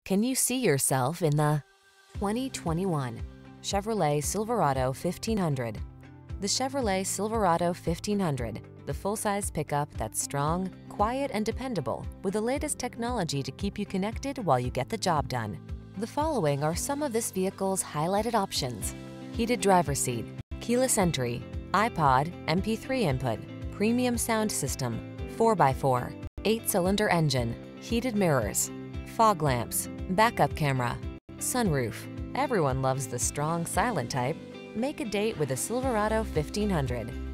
Can you see yourself in the 2021 Chevrolet Silverado 1500? The Chevrolet Silverado 1500, the full-size pickup that's strong, quiet, and dependable, with the latest technology to keep you connected while you get the job done. The following are some of this vehicle's highlighted options: heated driver's seat, keyless entry, iPod, MP3 input, premium sound system, 4x4, 8-cylinder engine, heated mirrors, fog lamps, backup camera, sunroof. Everyone loves the strong, silent type. Make a date with a Silverado 1500.